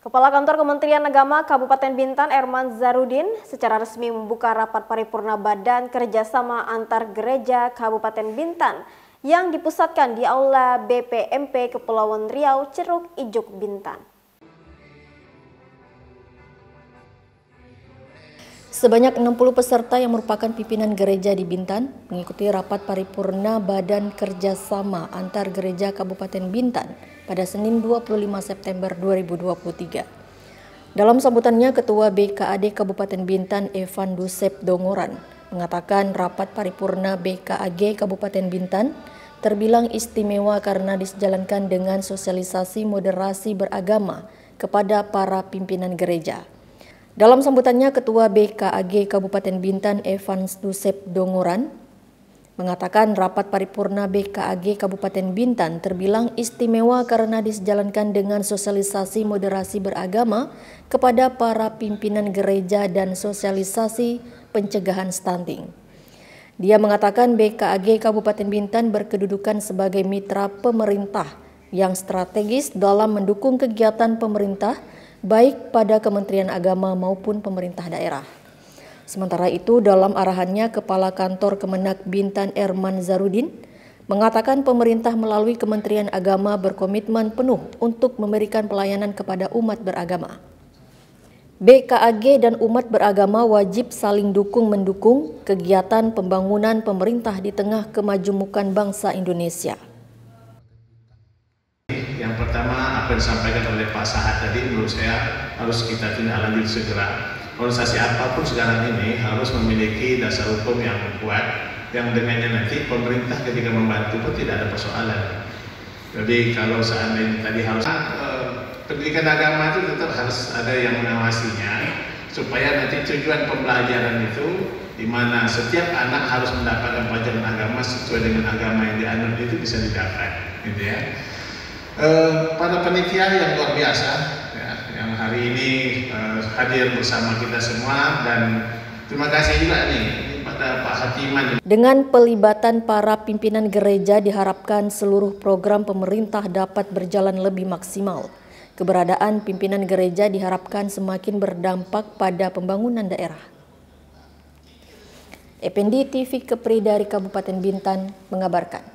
Kepala Kantor Kementerian Agama Kabupaten Bintan Erman Zarudin secara resmi membuka rapat paripurna Badan Kerjasama Antar Gereja Kabupaten Bintan yang dipusatkan di Aula BPMP Kepulauan Riau, Ceruk Ijuk, Bintan. Sebanyak 60 peserta yang merupakan pimpinan gereja di Bintan mengikuti rapat paripurna Badan Kerjasama Antar Gereja Kabupaten Bintan pada Senin 25 September 2023. Dalam sambutannya, Ketua BKAD Kabupaten Bintan Evan Dusep Dongoran mengatakan rapat paripurna BKAG Kabupaten Bintan terbilang istimewa karena dijalankan dengan sosialisasi moderasi beragama kepada para pimpinan gereja. Dalam sambutannya, Ketua BKAG Kabupaten Bintan Evan Dusep Dongoran mengatakan rapat paripurna BKAG Kabupaten Bintan terbilang istimewa karena dijalankan dengan sosialisasi moderasi beragama kepada para pimpinan gereja dan sosialisasi pencegahan stunting. Dia mengatakan BKAG Kabupaten Bintan berkedudukan sebagai mitra pemerintah yang strategis dalam mendukung kegiatan pemerintah baik pada Kementerian Agama maupun pemerintah daerah. Sementara itu, dalam arahannya, Kepala Kantor Kemenak Bintan Erman Zarudin mengatakan pemerintah melalui Kementerian Agama berkomitmen penuh untuk memberikan pelayanan kepada umat beragama. BKAG dan umat beragama wajib saling dukung-mendukung kegiatan pembangunan pemerintah di tengah kemajemukan bangsa Indonesia. Yang pertama, apa yang disampaikan oleh Pak Sahat tadi menurut saya harus kita tindak lanjut segera. Organisasi apapun sekarang ini harus memiliki dasar hukum yang kuat, yang dengannya nanti pemerintah ketika membantu pun tidak ada persoalan. Jadi kalau seandainya tadi harus pendidikan agama itu tetap harus ada yang mengawasinya, supaya nanti tujuan pembelajaran itu di mana setiap anak harus mendapatkan pelajaran agama sesuai dengan agama yang dianut itu bisa didapat, gitu ya. Pada panitia yang luar biasa ya, yang hari ini hadir bersama kita semua, dan terima kasih juga nih pada Pak Hatiman. Dengan pelibatan para pimpinan gereja diharapkan seluruh program pemerintah dapat berjalan lebih maksimal. Keberadaan pimpinan gereja diharapkan semakin berdampak pada pembangunan daerah. Effendi TV Kepri dari Kabupaten Bintan mengabarkan.